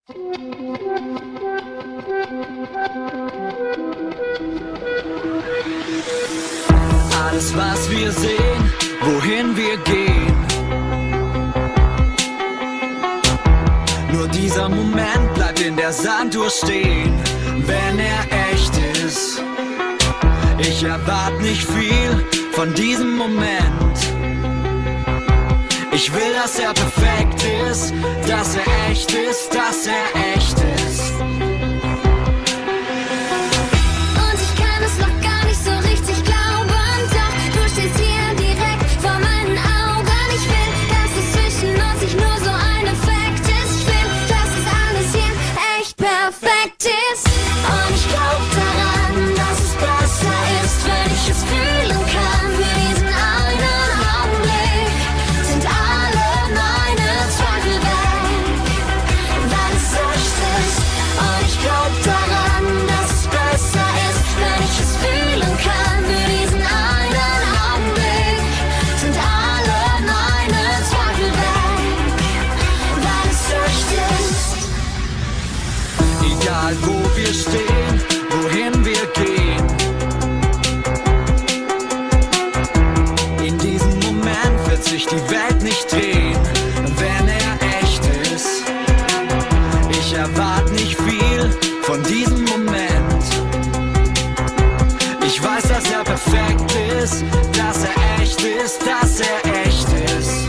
Alles, was wir sehen, wohin wir gehen. Nur dieser Moment bleibt in der Sanduhr stehen, wenn er echt ist. Ich erwarte nicht viel von diesem Moment. Ich will, dass er perfekt ist, dass er echt ist, dass er echt ist. Und ich kann es noch gar nicht so richtig glauben, doch du stehst hier direkt vor meinen Augen. Ich will, dass es zwischen uns nicht nur so ein Effekt ist. Ich will, dass es alles hier echt perfekt ist. Und ich glaub daran, dass es besser ist, wenn ich es fühlen kann. Für diesen einen Augenblick sind alle meine Zweifel weg, weil es echt ist. Und ich glaub daran, dass es besser ist, wenn ich es fühlen kann. Für diesen einen Augenblick sind alle meine Zweifel weg, weil es echt ist. Egal wo wir stehen, wohin wir gehen. In diesem Moment wird sich die Welt nicht drehen, wenn er echt ist. Ich erwarte nicht viel von diesem Moment. Ich weiß, dass er perfekt ist, dass er echt ist, dass er echt ist.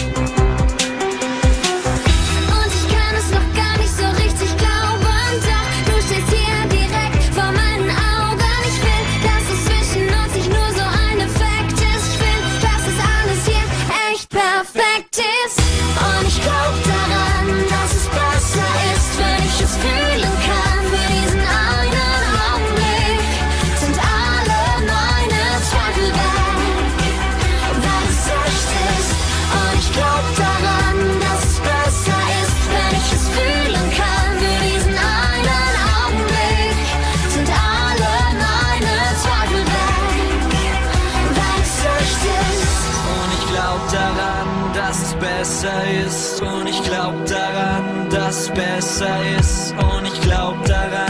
Und ich kann es noch gar nicht so richtig glauben, doch du stehst hier direkt vor meinen Augen. Ich will, dass es zwischen uns nicht nur so ein Effekt ist. Ich will, dass es alles hier echt perfekt ist. Und ich glaub daran, dass es besser ist, wenn ich es fühlen kann. Für diesen einen Augenblick sind alle meine Zweifel weg, weil es echt ist. Und ich glaub daran, dass es besser ist, wenn ich es fühlen kann. Für diesen einen Augenblick sind alle meine Zweifel weg, weil es echt ist. Und ich glaub daran, dass es besser ist. Und ich glaub daran, dass es besser ist. Und ich glaub daran.